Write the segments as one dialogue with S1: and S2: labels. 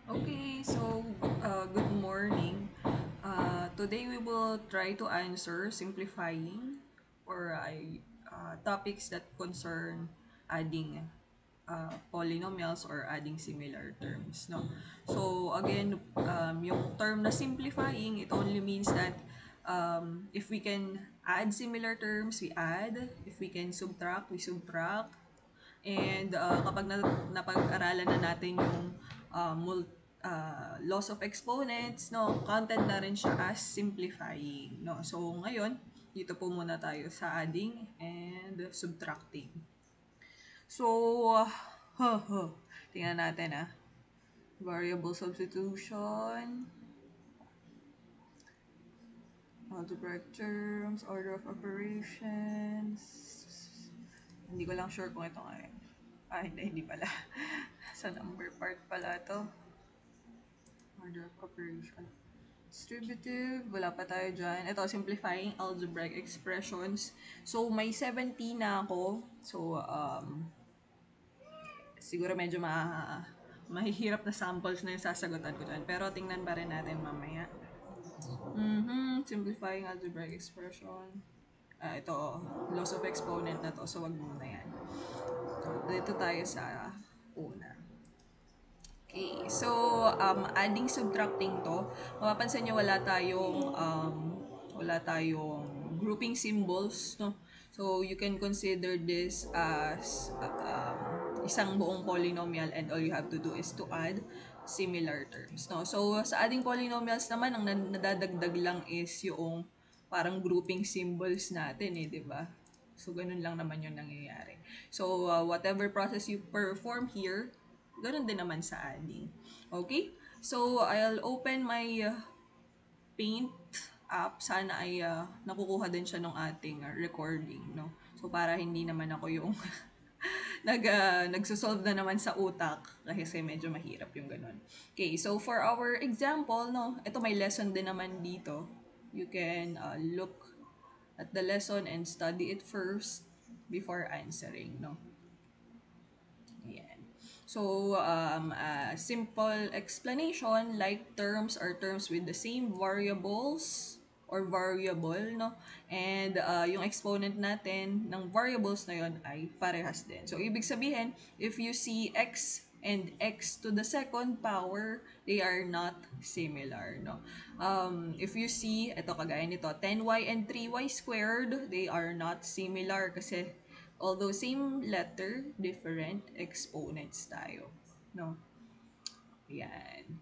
S1: Okay, so good morning. Today we will try to answer simplifying or topics that concern adding polynomials or adding similar terms. No? So again, yung term na simplifying, it only means that if we can add similar terms, we add. If we can subtract, we subtract. And kapag napag-aralan na natin yung loss of exponents, no, counted na rin siya as simplifying. No? So ngayon, dito po muna tayo sa adding and subtracting. So, tingnan natin variable substitution, algebraic terms, order of operations. Hindi ko lang sure kung ito nga yun. Hindi pala. Sa number part pala to. Order of operation. Distributive, wala pa tayo dyan. Ito, simplifying algebraic expressions. So, may 70 na ako. So, siguro medyo mahihirap na samples na yung sasagutan ko dyan. Pero tingnan pa rin natin mamaya. Simplifying algebraic expression. Ito, loss of exponent na to. So, wag muna yan. So, dito tayo sa una. Okay, so adding subtracting to, mapapansin niyo wala tayong grouping symbols, no? So you can consider this as isang buong polynomial and all you have to do is to add similar terms, no? So sa adding polynomials naman ang nadadagdag lang is yung parang grouping symbols natin di ba? So ganun lang naman yung nangyayari. So whatever process you perform here, ganun din naman sa adding. Okay? So, I'll open my Paint app. Sana ay nakukuha din siya ng ating recording, no? So, para hindi naman ako yung nagsosolve na naman sa utak kasi medyo mahirap yung ganun. Okay, so for our example, no, ito may lesson din naman dito. You can look at the lesson and study it first before answering, no? Ayan. So, simple explanation like terms are terms with the same variables or variable, no? And yung exponent natin ng variables na yon ay parehas din. So, ibig sabihin, if you see x and x to the second power, they are not similar, no? If you see, ito kagaya nito, 10y and 3y squared, they are not similar kasi although same letter, different exponents tayo. No? Yan.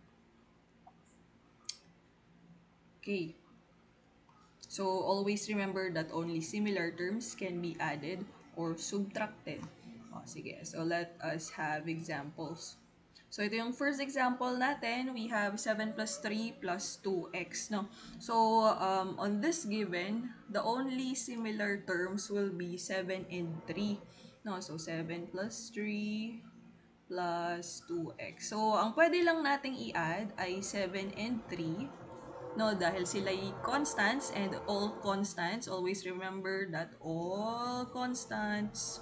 S1: Okay. So, always remember that only similar terms can be added or subtracted. Sige. So, let us have examples. So, ito yung first example natin. We have 7 plus 3 plus 2x. No? So, on this given, the only similar terms will be 7 and 3. No? So, 7 plus 3 plus 2x. So, ang pwede lang nating i-add ay 7 and 3. No, dahil sila constants and all constants, always remember that all constants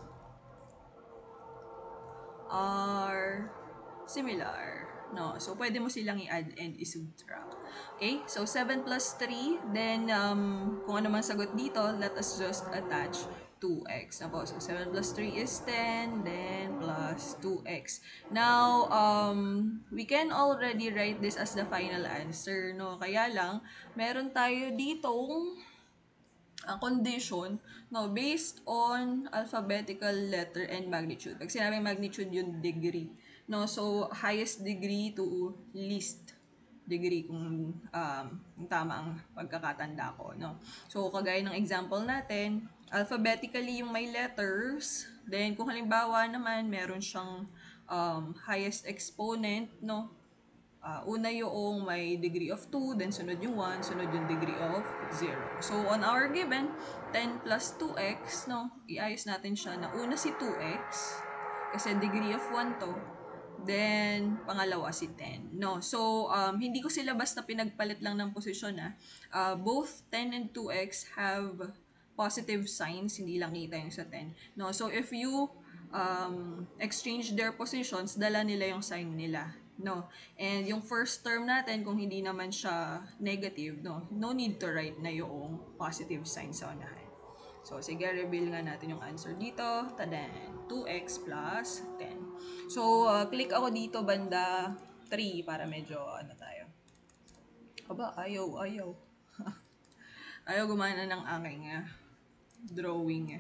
S1: are similar. No, so pwede mo silang i-add and i-subtract. Okay? So 7 plus 3, then kung ano man sagot dito, let us just attach 2x. Na po. So 7 plus 3 is 10, then plus 2x. Now, we can already write this as the final answer, no? Kaya lang, meron tayo ditong condition, no, based on alphabetical letter and magnitude. Pag sinabing magnitude, yung degree. No, so highest degree to least degree kung tama ang pagkakatanda ko, no. So kagaya ng example natin, alphabetically yung may letters, then kung halimbawa naman meron siyang highest exponent, no, una yung may degree of 2, then sunod yung 1, sunod yung degree of 0. So, on our given, 10 plus 2x, no, iayos natin siya na una si 2x, kasi degree of 1 to, then pangalawa si 10. No, so, hindi ko sila basta pinagpalit lang ng posisyon both 10 and 2x have positive signs, hindi lang kita yung sa 10. No, so if you exchange their positions, dala nila yung sign nila. No? And yung first term natin, kung hindi naman siya negative, no need to write na yung positive sign sa unahan. So, sige, reveal nga natin yung answer dito. Tadan, 2x plus 10. So, click ako dito banda 3 para medyo ano tayo. Aba, ayaw. Ayaw gumana ng aking drawing.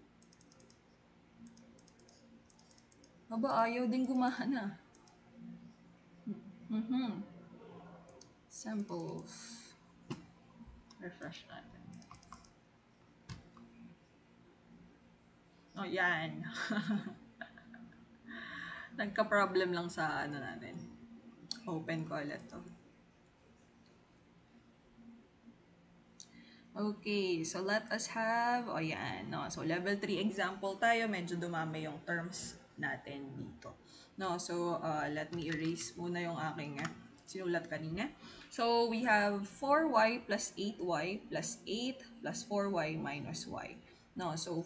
S1: Aba, ayaw din gumana. Samples. Refresh natin. Oh, yan. Nagka-problem lang sa ano natin. Open ko ulit to. Okay, so let us have, yan, no? So, level 3 example tayo, medyo dumami yung terms natin dito. No, so, let me erase muna yung aking sinulat kanina. So, we have 4y plus 8y plus 8 plus 4y minus y. No, so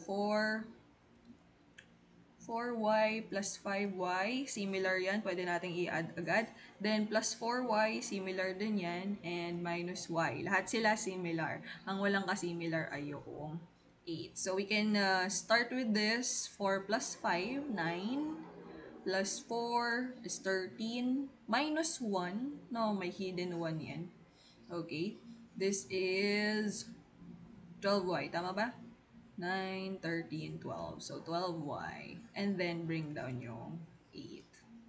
S1: 4y plus 5y, similar yan, pwede nating i-add agad. Then, plus 4y, similar din yan, and minus y. Lahat sila similar. Ang walang ka-similar ay yung 8. So, we can start with this. 4 plus 5, 9. Plus 4 is 13. Minus 1, no, may hidden 1 yan. Okay. This is 12y, tama ba? 9, 13, 12. So, 12y. And then, bring down yung 8.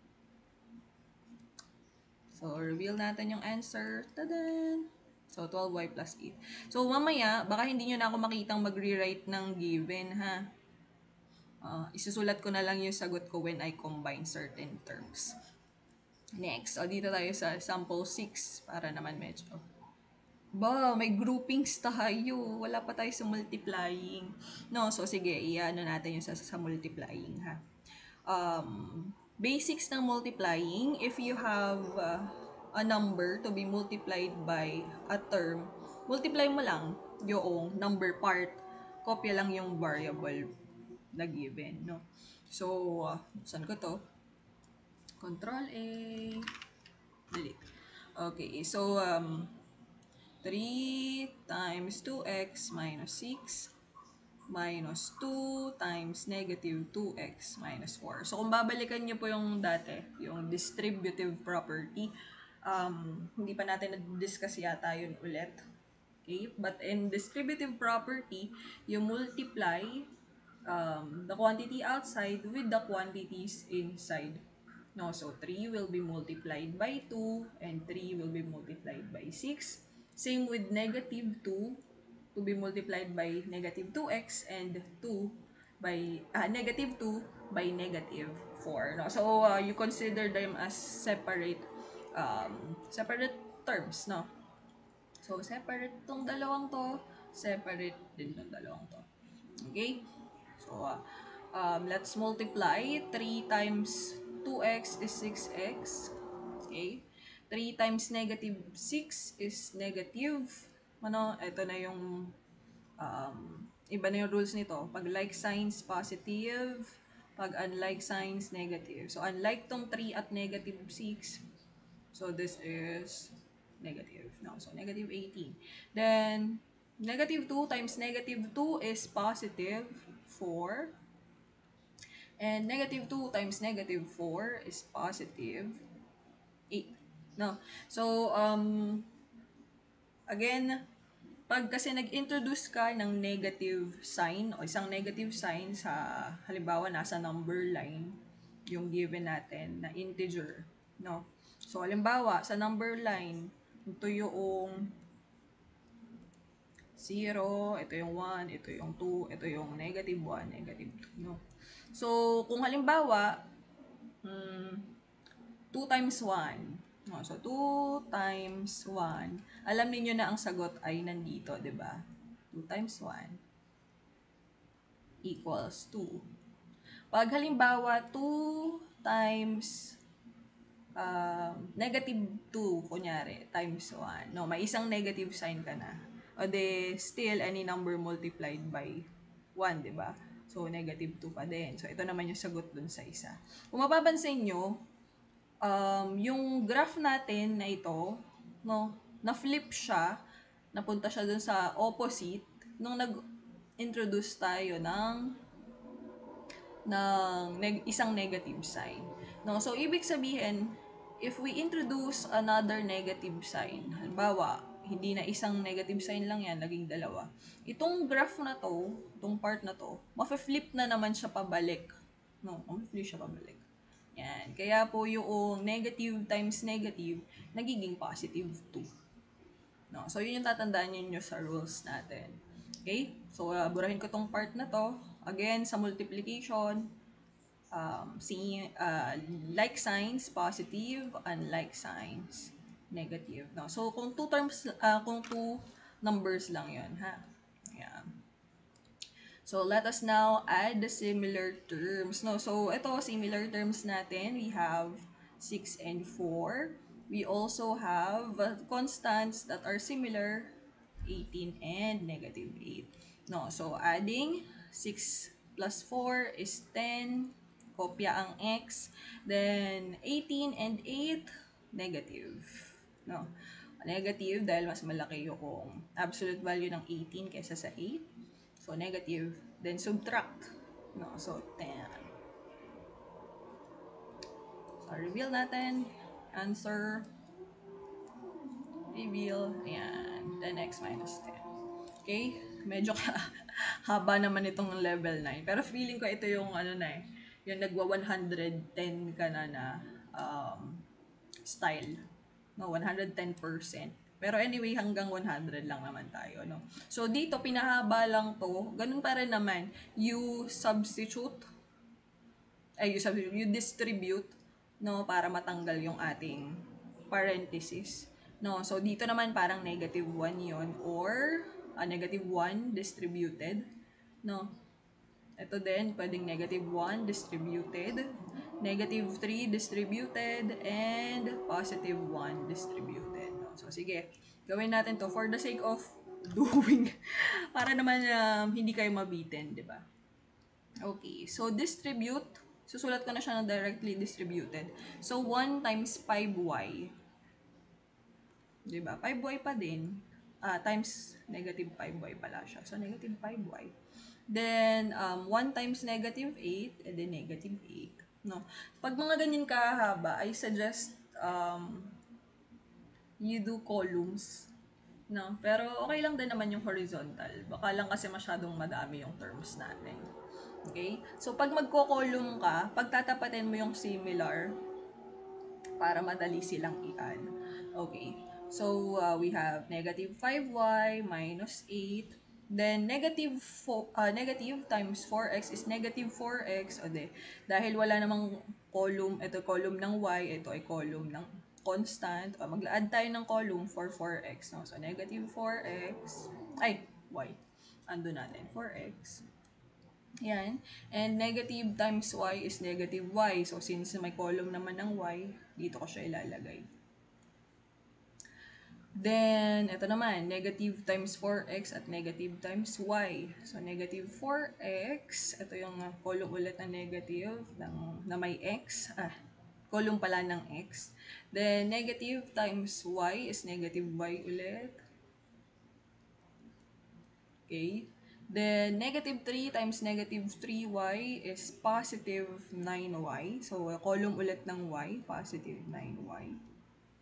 S1: So, reveal natin yung answer. Tadan! So, 12y plus 8. So, mamaya, baka hindi nyo na ako makitang mag-rewrite ng given, ha? Isusulat ko na lang yung sagot ko when I combine certain terms. Next, dito tayo sa sample 6 para naman medyo may groupings tayo. Wala pa tayo sa multiplying. No, so sige, i-ano natin yung sa multiplying, ha. Basics ng multiplying, if you have a number to be multiplied by a term, multiply mo lang yung number part, kopya lang yung variable na given, no. So, saan ko to? Control A, delete. Okay, so 3 times 2x minus 6 minus 2 times negative 2x minus 4. So, kung babalikan nyo po yung dati, yung distributive property, hindi pa natin na-discuss yata yun ulit. Okay? But in distributive property, you multiply the quantity outside with the quantities inside. No, so 3 will be multiplied by 2 and 3 will be multiplied by 6. Same with negative 2 to be multiplied by negative 2x and 2 by negative 2 by negative 4. No? So, you consider them as separate terms, no? So, separate tong dalawang to, separate din tong dalawang to. Okay? So, let's multiply. 3 times 2x is 6x. Okay? 3 times negative 6 is negative. Ito na yung iba na yung rules nito. Pag like signs, positive. Pag unlike signs, negative. So, unlike tong 3 at negative 6, so this is negative. No, so negative 18. Then, negative 2 times negative 2 is positive 4. And negative 2 times negative 4 is positive 8. No? So, again, pag kasi nag-introduce ka ng negative sign o isang negative sign sa halimbawa nasa number line yung given natin na integer, no? So halimbawa sa number line, ito yung 0, ito yung 1, ito yung 2, ito yung negative 1, negative 2, no? So kung halimbawa 2 times 1. No, so 2 times 1. Alam niyo na ang sagot ay nandito, 'di ba? 2 times 1 equals 2. Pag halimbawa 2 times negative 2, kunyari, times 1. No, may isang negative sign ka na. O de, still, any number multiplied by 1, di ba? So, negative 2 pa din. So, ito naman yung sagot dun sa isa. Kung mapapansin nyo, yung graph natin na ito, no, na-flip siya, napunta siya dun sa opposite nung nag-introduce tayo ng isang negative sign. No, so ibig sabihin, if we introduce another negative sign, halimbawa, hindi na isang negative sign lang yan, naging dalawa. Itong graph na to, itong part na to, mafe-flip na naman siya pabalik. No, mafe-flip siya pabalik. Yan. Kaya po yung negative times negative, nagiging positive 2. No? So, yun yung tatandaan nyo sa rules natin. Okay? So, burahin ko tong part na to. Again, sa multiplication, like signs, positive, unlike signs, negative. No? So, kung kung two numbers lang yun, ha? Ayan. So, let us now add the similar terms. No? So, ito, similar terms natin. We have 6 and 4. We also have constants that are similar, 18 and negative 8. No? So, adding 6 plus 4 is 10. Kopya ang x. Then, 18 and 8, negative. No? Negative dahil mas malaki yung absolute value ng 18 kaysa sa 8. So, negative. Then, subtract. No? So, 10. So, reveal natin. Answer. Reveal. Ayan. Then, x minus 10. Okay? Medyo haba naman itong level 9. Pero feeling ko ito yung yung nagwa 110 ka na style. No, 110%. Pero anyway, hanggang 100 lang naman tayo, no? So, dito, pinahaba lang to. Ganun pa rin naman. You distribute, no? Para matanggal yung ating parenthesis. No, so dito naman parang negative 1 yon or negative 1 distributed. No, ito din, pwedeng negative 1 distributed, negative 3 distributed, and positive 1 distributed. No? So, sige, gawin natin to for the sake of doing. Para naman hindi kayo mabitin, di ba? Okay, so distribute. Susulat ko na siya na directly distributed. So, 1 times 5y. Di ba? 5y pa din. Times negative 5y pala siya. So, negative 5y. Then, 1 times negative 8, and then negative 8. No? Pag mga ganyan kahaba, I suggest you do columns. No? Pero okay lang din naman yung horizontal. Baka lang kasi masyadong madami yung terms natin. Okay? So, pag magko-column ka, pagtatapatin mo yung similar para madali silang i-add. Okay. So, we have negative 5y minus 8. Then, negative times 4x is negative 4x. O dahil wala namang column, ito column ng y, ito ay column ng constant. O, mag-add tayo ng column for 4x. No? So, negative 4x, y. Ando natin, 4x. Yan. And negative times y is negative y. So, since may column naman ng y, dito ko siya ilalagay. Then, ito naman, negative times 4x at negative times y. So, negative 4x, ito yung column ulit na negative na may x. Column pala ng x. Then, negative times y is negative y ulit. Okay. Then, negative 3 times negative 3y is positive 9y. So, column ulit ng y, positive 9y.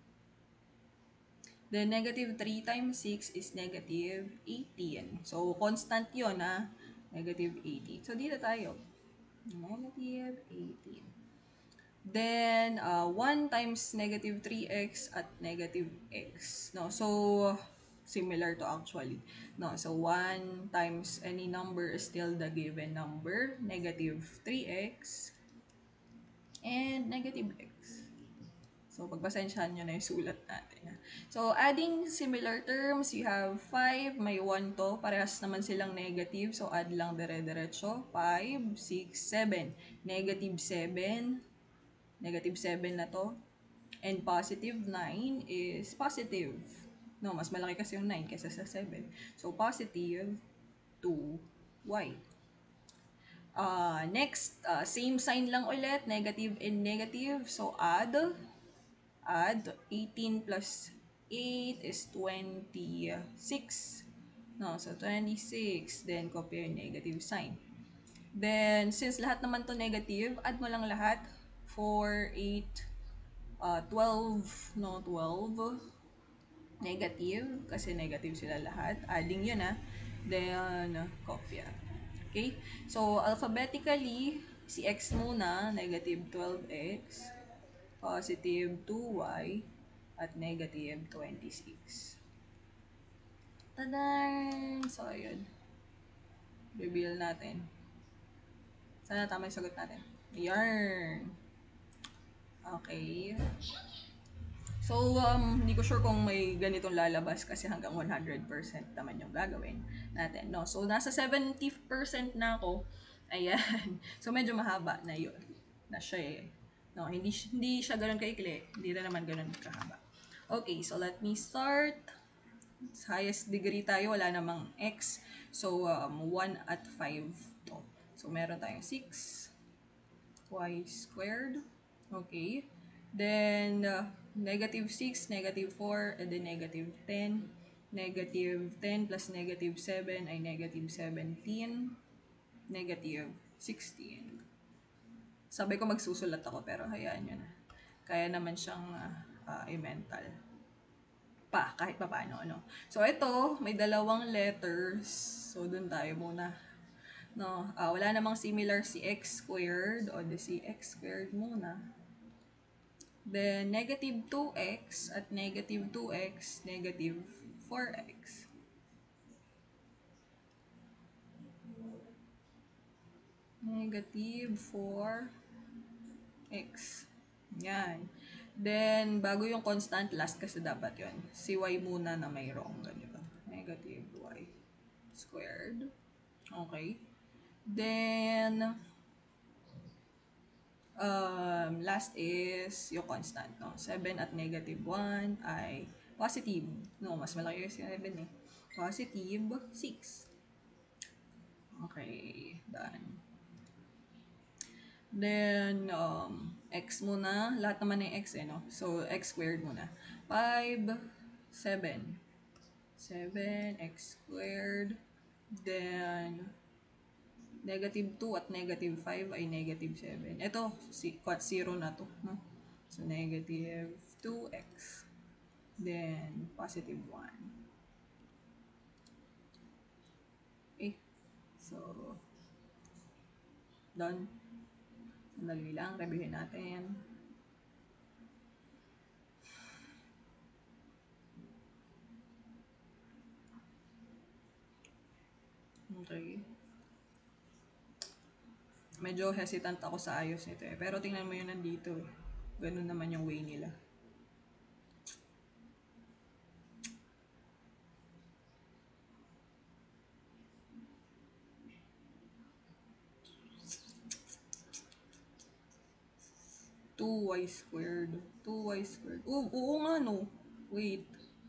S1: Then, negative 3 times 6 is negative 18. So, constant yun, negative 18. So, dito tayo. Negative 18. Then, 1 times negative 3x at negative x. No? So, similar to actually. No? So, 1 times any number is still the given number. Negative 3x and negative x. So, pagpasensyahan nyo na yung sulat natin. So, adding similar terms, you have 5, may 1 to. Parehas naman silang negative. So, add lang dire-diretso. 5, 6, 7. Negative 7. Negative 7 na to. And positive 9 is positive. No, mas malaki kasi yung 9 kaysa sa 7. So, positive 2y. Next, same sign lang ulit, negative and negative. So, add add 18 plus 8 is 26. No, so 26, then copy yung negative sign. Then, since lahat naman to negative, add mo lang lahat. 4, 8, 12, no, 12. Negative, kasi negative sila lahat. Adding yun Then, copy. Okay? So, alphabetically, si x muna, negative 12x, positive 2y, at negative 26. Tadan! So, ayun. Reveal natin. Sana tama yung sagot natin. Yarn! Okay. So, hindi ko sure kung may ganitong lalabas kasi hanggang 100% naman yung gagawin natin, no? So, nasa 70% na ako. Ayan. So, medyo mahaba na yun. Na siya No, hindi siya ganoon kaikli. Hindi na naman ganoon kahaba. Okay, so let me start. Sa highest degree tayo, wala namang x. So, 1 at 5 to. So, meron tayong 6 y squared. Okay. Then, negative 6, negative 4, and then negative 10. Negative 10 plus negative 7 ay negative 17. Negative 16. Sabi ko magsusulat ako, pero hayaan nyo na. Kaya naman siyang i-mental pa, kahit pa paano, no? So, ito, may dalawang letters. So, dun tayo muna. No, wala namang similar si x squared o si x squared muna. Then, negative 2x at negative 2x, negative 4x. Negative 4x. Yan. Then, bago yung constant, last kasi dapat yon. Si y muna na may wrong. Ganito. Negative y squared. Okay. Then, last is yung constant, no? 7 at negative 1 ay positive. No, mas malaki yung 7 eh. Positive 6. Okay, done. Then, x muna. Lahat naman ng x no? So, x squared muna. 5, 7. 7x squared. Then, negative 2 at negative 5 ay negative 7. Ito, 0 na to. No? So, negative 2x. Then, positive 1. Okay. So, done. Sandali lang. Reviewin natin. Okay. Medyo hesitant ako sa ayos nito eh. Pero tingnan mo yun nandito eh. Ganun naman yung way nila. Two y squared. 2y squared. Oo nga no. Wait.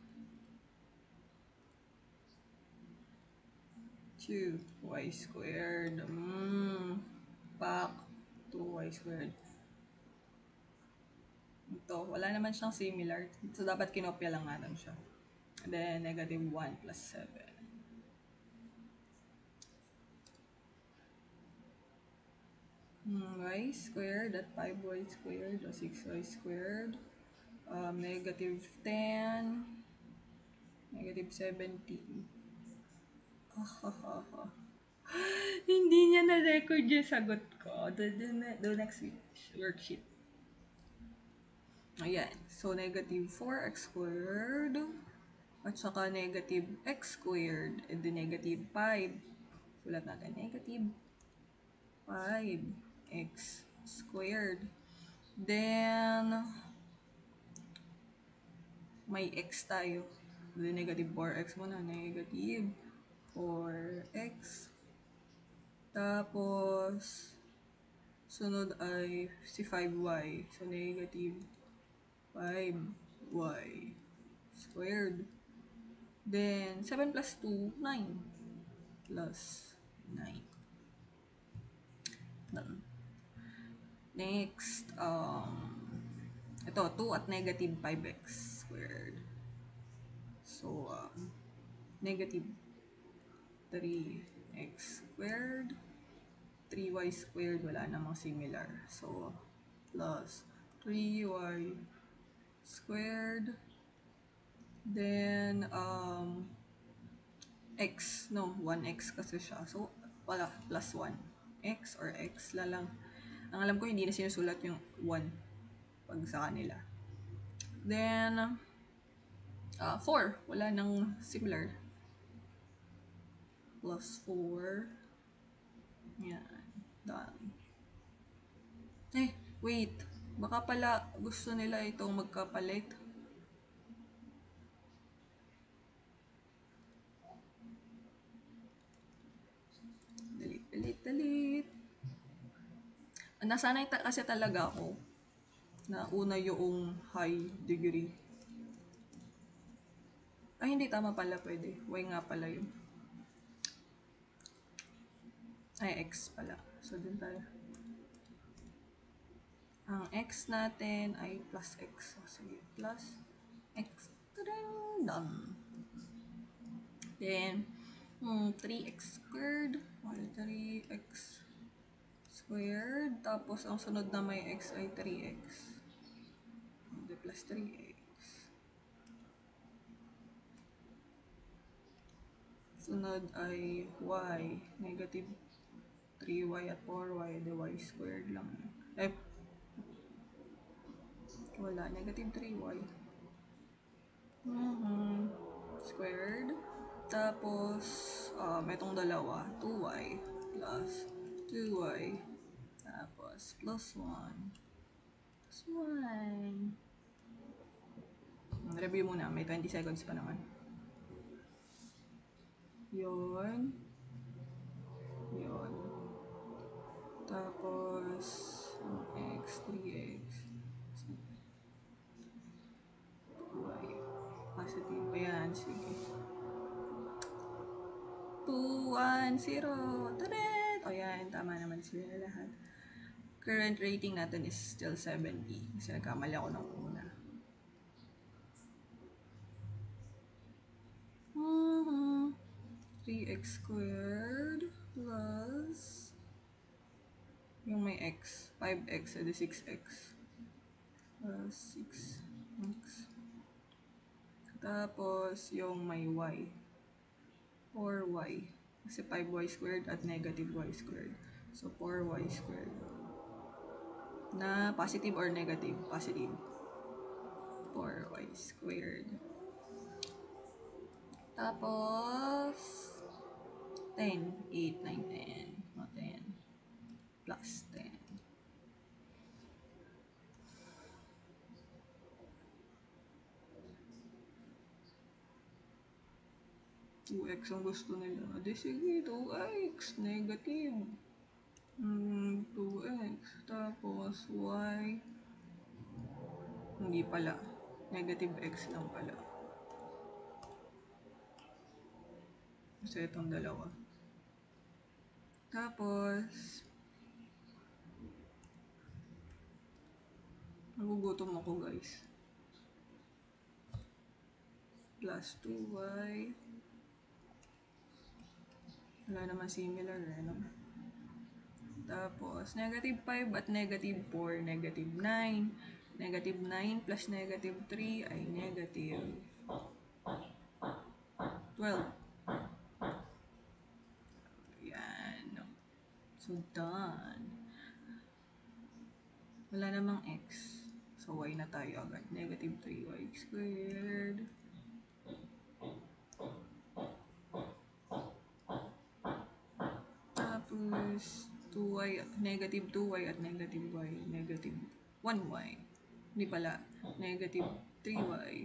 S1: 2y squared. Pak. 2y squared. Ito, wala naman siyang similar. So, dapat kinopya lang natin siya. And then, negative 1 plus 7. Y squared at 5y squared o 6y squared. Negative 10. Negative 17. Hindi niya na-record yung sagot ko. The next worksheet. Ayan. So, negative 4x squared. At saka negative x squared. And then negative 5. Sulat natin. Negative 5x squared. Then, may x tayo. Then, negative 4x muna. Negative 4x. Tapos, sunod ay si 5y. So, negative 5y squared. Then, 7 plus 2, 9. Plus 9. Done. Next, Ito, 2 at negative 5x squared. So, negative 3x squared, 3y squared, wala namang similar. So, plus 3y squared, then, x, no, 1x kasi siya. So, wala, plus 1. X or x lang. Ang alam ko, hindi na sinusulat yung 1 pag sa kanila. Then, 4. Wala nang similar. Plus 4. Yan. Done. Wait. Baka pala gusto nila itong magkapalit. Delete. Nasanay kasi talaga ako na una yung high degree. Ay, hindi. Tama pala. Pwede. Y nga pala yun. Ay, x pala. So, dun tayo. Ang x natin ay plus x. So, sige. Plus x. Ta-da! Done. Then, 3x squared. 3x squared. Tapos, ang sunod na may x ay 3x. Hindi, plus 3x. Sunod ay y. Negative 3y at 4y. Di y squared lang. Wala. Negative 3y. Squared. Tapos, itong dalawa. 2y plus 2y. Tapos, plus 1. Plus 1. Review muna. May 20 seconds pa naman. Yun. Tapos, x, 3x. Y. Positive. Ayan, sige. 2, 1, 0. Tadet! O yan, tama naman sila lahat. Current rating natin is still 70. Kasi nagkamali ako ng una. 3x squared plus yung may x, 5x, edi 6x plus 6x. Tapos yung may y, 4y, kasi 5y squared at negative y squared. So 4y squared na positive or negative? Positive. 4y squared. Tapos 10, 8, 9, 10. 10 plus 10. 2x ang gusto nila. Di sige, 2x. Negative. 2x. Tapos y. Hindi pala. Negative x lang pala. Kasi itong dalawa. Tapos, nagugutom ako guys. Plus 2y. Wala naman similar eh, no? Tapos, negative 5 at negative 4, negative 9. Negative 9 plus negative 3 ay negative 12. Yan. So, done. Wala namang x. So, y na tayo agad. Negative 3y squared. Tapos, 2y, negative 2y at negative y. Negative 1y. Hindi pala. Negative 3y.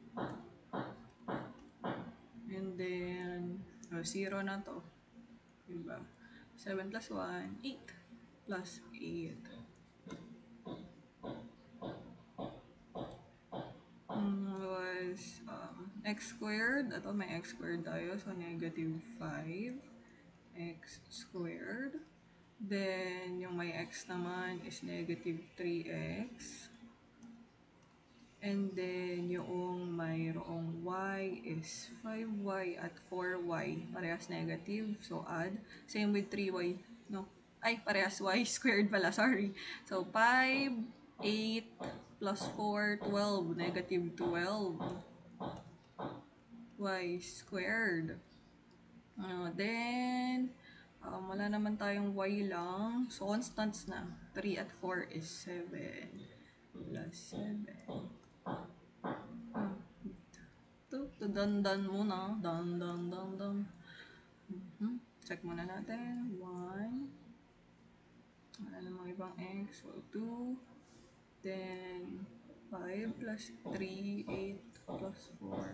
S1: And then, 0 na to. Diba? 7 plus 1, 8. Plus 8. Was x squared. Ito may x squared tayo. So, negative 5 x squared. Then, yung may x naman is negative 3x. And then, yung mayroong y is 5y at 4y. Parehas negative. So, add. Same with 3y. No. Ay, parehas y squared pala. Sorry. So, 5, 8, plus 4, 12. Negative 12. Y squared. Then, wala naman tayong y lang. So, constants na. 3 at 4 is 7. Plus 7. Ito, dan muna. Dan. Check muna natin. 1. Wala namang ibang x. So, 2. Then, 5 plus 3, 8 plus 4.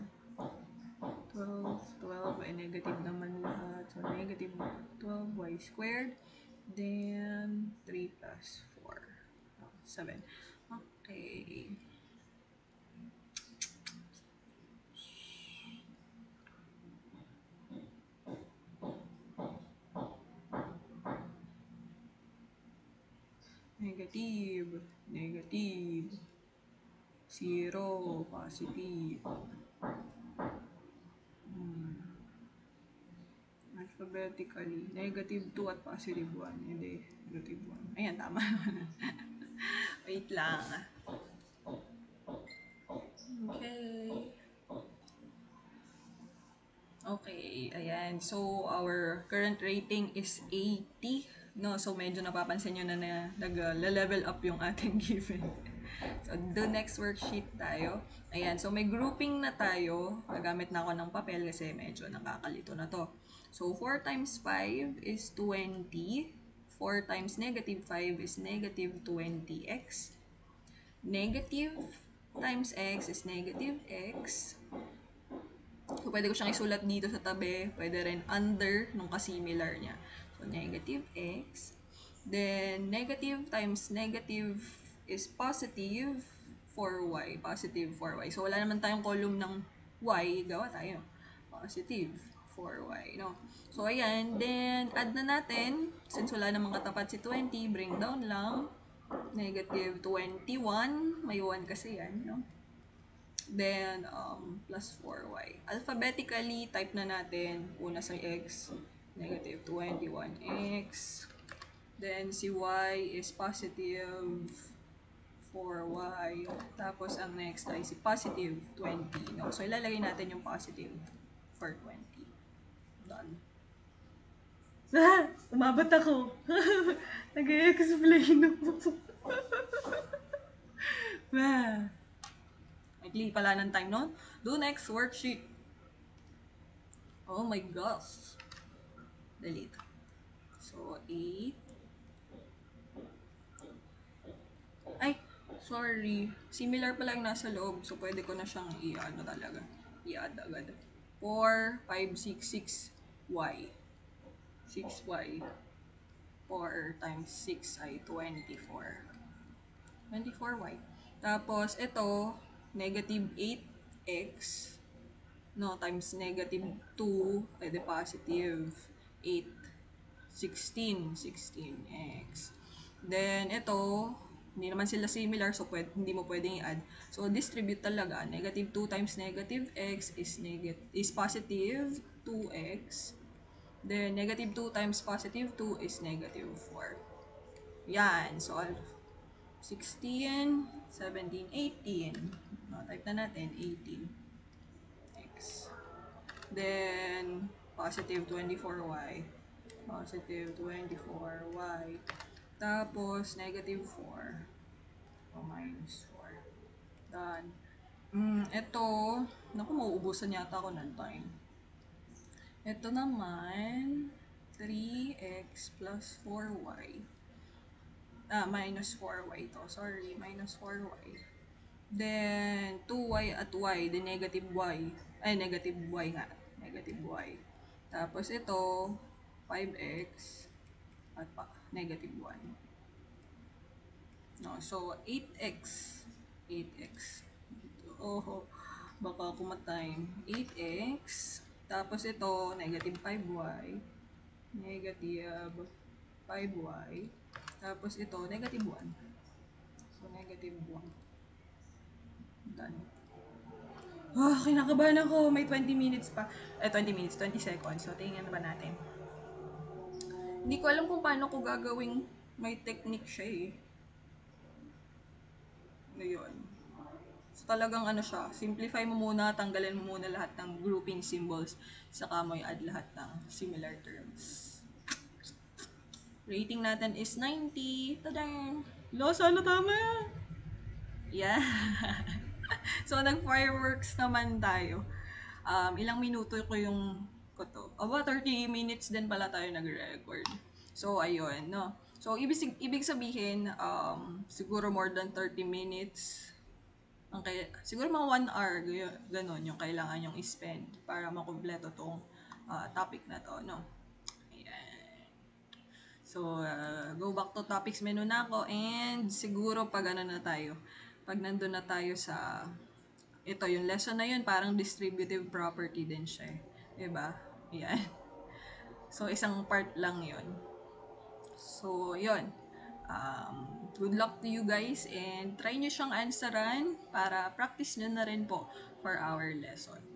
S1: 12 ay negative naman lahat. So, negative 12y squared. Then, 3 plus 4. 7. Okay. Negative. 0. Positive. Alphabetically. Negative 2 at positive 1. Hindi. Negative 1. Ayan, tama. Wait lang. Okay. Okay, ayan. So, our current rating is 80. No, so medyo napapansin nyo na nag-level up yung ating given. So, the next worksheet tayo. Ayan, so may grouping na tayo. Nagamit na ako ng papel kasi medyo nakakalito na to. So, 4 times 5 is 20. 4 times negative 5 is negative 20x. Negative times x is negative x. So, pwede ko siyang isulat dito sa tabi. Pwede rin under nung kasimilar niya. So, negative x. Then, negative times negative is positive 4y. Positive 4y. So, wala naman tayong column ng y. Gawa tayo. Positive 4y. No? So, ayan. Then, add na natin. Since wala namang katapat si 20, bring down lang. Negative 21. May 1 kasi yan. No? Then, plus 4y. Alphabetically, type na natin. Una sa x, negative 21x. Then, si y is positive 4y. Tapos, ang next ay si positive 20. No? So, ilalagay natin yung positive for 20. Done. Umabot ako. Nag-i-explain ako. Maikli pala ng time, no? Do next worksheet. Oh my gosh. Delete. So, 8. Ay, sorry. Similar pala yung nasa loob. So, pwede ko na siyang i-ano talaga. I-add agad. 4, 5, 6, 6y. 6y. 4 times 6 ay 24. 24y. Tapos, ito, negative 8x. No, times negative 2, ay positive 8. 16x. Then, ito, hindi naman sila similar, so hindi mo pwedeng i-add. So, distribute talaga. Negative 2 times negative x is positive 2x. Then, negative 2 times positive 2 is negative 4. Yan. So, 16, 17, 18. Type na natin, 18x. Then, positive 24y. Positive 24y. Tapos, negative 4. O, minus 4. Done. Ito, naku, mauubusan yata ako ng time. Ito naman, 3x plus 4y. Minus 4y to. Sorry, minus 4y. Then, 2y at y, then negative y. Ay, negative y nga. Negative y. Tapos ito, 5x at negative 1. No, so 8x. 8x. Oh, baka kumatay. 8x. Tapos ito, negative 5y. Negative 5y. Tapos ito, negative 1. So, negative 1. Done. Ah, kinakabahan ako. May 20 minutes pa. 20 minutes, 20 seconds. So, tingnan ba natin. Hindi ko alam kung paano ko gagawing may technique siya eh. Ngayon. So, talagang ano siya, simplify mo muna, tanggalin mo muna lahat ng grouping symbols, saka mo i-add lahat ng similar terms. Rating natin is 90. Tadang! Lo, sana tama yan! Yeah. So, nag-fireworks naman tayo. Ilang minuto ko yung ko to. Aba, 30 minutes din pala tayo nag-record. So, ayun, no? So, ibig sabihin, siguro more than 30 minutes, siguro mga 1 hour, ganun yung kailangan yung spend para makumpleto tong topic na to, no? Ayan. So, go back to topics menu na ako and siguro pag ano na tayo, pag nandun na tayo sa ito, yung lesson na yun, parang distributive property din siya eh. Diba? Yan. So, isang part lang yun. So, yun. Good luck to you guys and try nyo siyang answeran para practice nyo na rin po for our lesson.